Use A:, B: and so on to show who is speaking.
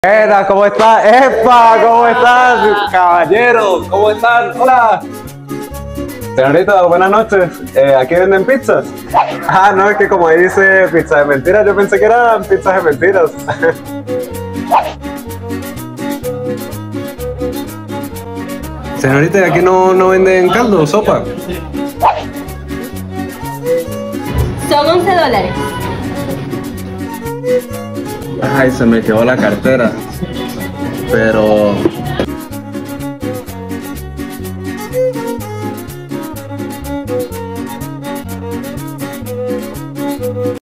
A: Buenas, ¿cómo estás? ¡Epa! ¿Cómo estás? Caballero, ¿cómo están? Hola. Señorita, buenas noches. ¿Aquí venden pizzas? Ah, no, es que como ahí dice pizza de mentiras, yo pensé que eran pizzas de mentiras. Señorita, ¿aquí no venden caldo o sopa?
B: Son $11.
C: Ay, se me quedó la cartera. Pero